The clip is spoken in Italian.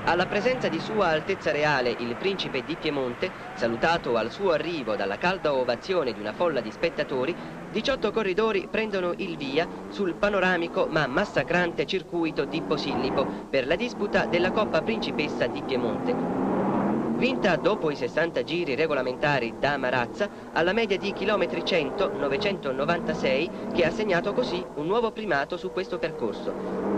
Alla presenza di Sua Altezza Reale, il Principe di Piemonte, salutato al suo arrivo dalla calda ovazione di una folla di spettatori, 18 corridori prendono il via sul panoramico ma massacrante circuito di Posillipo per la disputa della Coppa Principessa di Piemonte. Vinta dopo i 60 giri regolamentari da Marazza alla media di chilometri 100, 996, che ha segnato così un nuovo primato su questo percorso.